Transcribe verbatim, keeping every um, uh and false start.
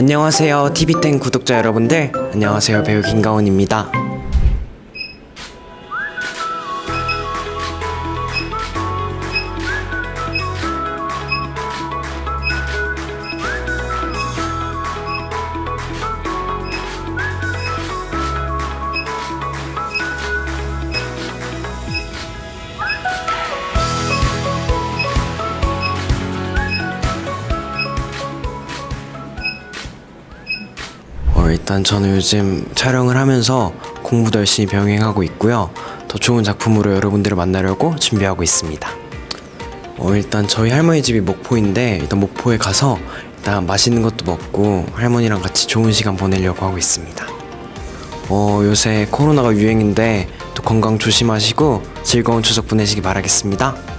안녕하세요 티비텐 구독자 여러분들, 안녕하세요. 배우 김가온입니다. 어, 일단 저는 요즘 촬영을 하면서 공부도 열심히 병행하고 있고요. 더 좋은 작품으로 여러분들을 만나려고 준비하고 있습니다. 어, 일단 저희 할머니 집이 목포인데 일단 목포에 가서 일단 맛있는 것도 먹고 할머니랑 같이 좋은 시간 보내려고 하고 있습니다. 어, 요새 코로나가 유행인데 또 건강 조심하시고 즐거운 추석 보내시기 바라겠습니다.